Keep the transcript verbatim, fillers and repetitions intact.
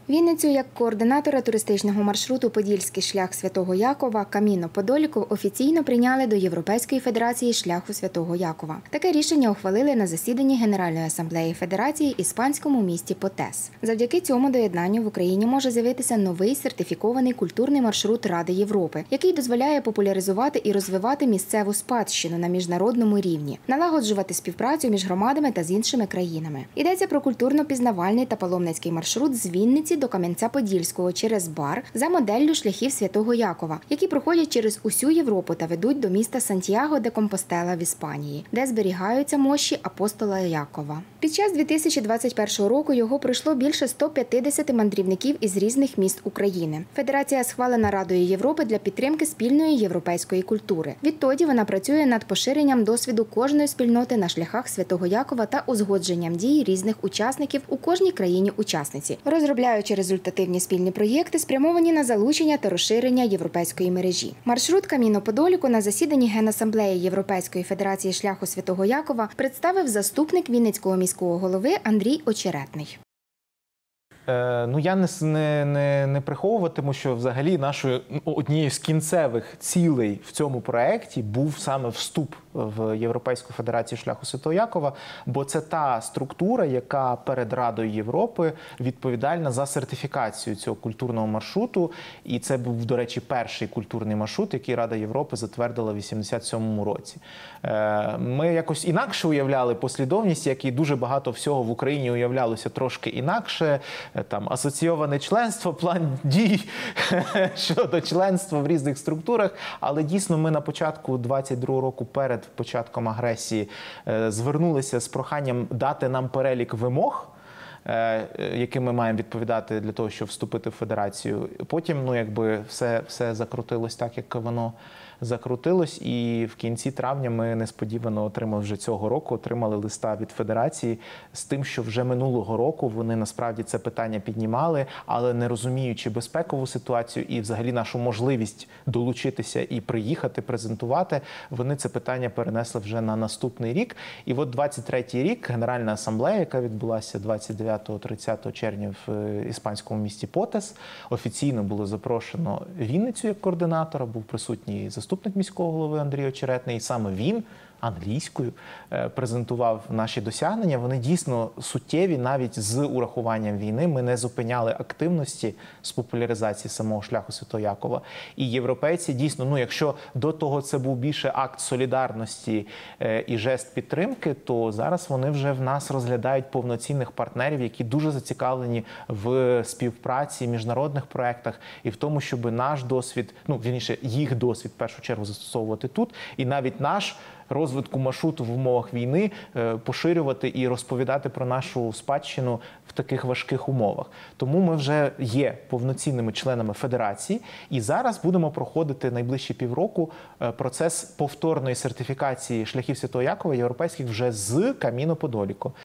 Вінницю як координатора туристичного маршруту «Подільський шлях Святого Якова» Каміно Подоліко офіційно прийняли до Європейської федерації шляху Святого Якова. Таке рішення ухвалили на засіданні Генеральної асамблеї федерації іспанському місті Потес. Завдяки цьому доєднанню в Україні може з'явитися новий сертифікований культурний маршрут Ради Європи, який дозволяє популяризувати і розвивати місцеву спадщину на міжнародному рівні, налагоджувати співпрацю між громадами та з іншими країнами. Йдеться про культурно-пізнавальний та паломницький маршрут з Вінниці до Кам'янця-Подільського через Бар за моделлю шляхів Святого Якова, які проходять через усю Європу та ведуть до міста Сантьяго де Компостела в Іспанії, де зберігаються мощі апостола Якова. Під час дві тисячі двадцять першого року його пройшло більше ста п'ятдесяти мандрівників із різних міст України. Федерація схвалена Радою Європи для підтримки спільної європейської культури. Відтоді вона працює над поширенням досвіду кожної спільноти на шляхах Святого Якова та узгодженням дій різних учасників у кожній країні-учасниці, розробляючи результативні спільні проєкти, спрямовані на залучення та розширення європейської мережі. Маршрут Каміно Подоліко на засіданні Генасамблеї Європейської федерації шляху Святого Якова представив заступник Вінницького міського голови Андрій Очеретний. Ну, я не, не, не приховуватиму, що взагалі нашою однією з кінцевих цілей в цьому проєкті був саме вступ в Європейську федерацію шляху Святого Якова, бо це та структура, яка перед Радою Європи відповідальна за сертифікацію цього культурного маршруту. І це був, до речі, перший культурний маршрут, який Рада Європи затвердила в вісімдесят сьомому році. Ми якось інакше уявляли послідовність, як і дуже багато всього в Україні уявлялося трошки інакше. Там асоційоване членство, план дій щодо членства в різних структурах. Але дійсно ми на початку двадцять другого року перед початком агресії звернулися з проханням дати нам перелік вимог, яким ми маємо відповідати для того, щоб вступити в федерацію. Потім, ну, якби все, все закрутилось так, як воно закрутилось, і в кінці травня ми несподівано отримали вже цього року, отримали листа від федерації з тим, що вже минулого року вони насправді це питання піднімали, але не розуміючи безпекову ситуацію і взагалі нашу можливість долучитися і приїхати, презентувати, вони це питання перенесли вже на наступний рік. І от двадцять третій рік Генеральна асамблея, яка відбулася двадцять дев'ятого - тридцятого червня в іспанському місті Потес, офіційно було запрошено Вінницю як координатора, був присутній заступник міського голови Андрій Очеретний, і саме він англійською презентував наші досягнення. Вони дійсно суттєві, навіть з урахуванням війни. Ми не зупиняли активності з популяризації самого шляху Святого Якова. І європейці дійсно, ну якщо до того це був більше акт солідарності і жест підтримки, то зараз вони вже в нас розглядають повноцінних партнерів, які дуже зацікавлені в співпраці, міжнародних проєктах і в тому, щоб наш досвід, ну, вірніше, їх досвід в першу чергу застосовувати тут, і навіть наш розвитку маршруту в умовах війни поширювати і розповідати про нашу спадщину в таких важких умовах. Тому ми вже є повноцінними членами федерації і зараз будемо проходити найближчі півроку процес повторної сертифікації шляхів Святого Якова європейських вже з Каміно Подоліко.